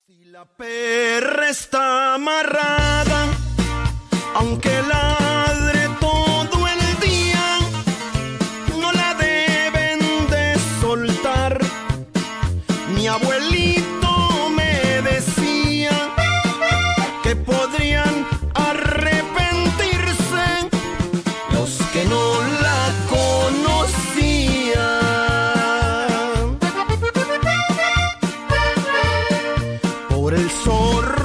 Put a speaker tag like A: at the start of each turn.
A: Si la perra está amarrada, aunque ladre todo el día, no la deben de soltar. Mi abuelito me decía que podrían arrepentirse los que no la conocían. Por el zorro